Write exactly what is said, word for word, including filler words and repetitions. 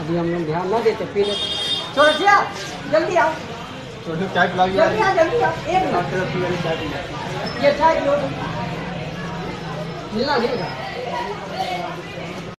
अभी हम लोग ध्यान ना देते पी लेते। छोड़िया जल्दी आओ, छोटे चाय पिला जल्दी आ जल्दी आओ। एक मिनट ये चाय पियो, मिलना नहीं।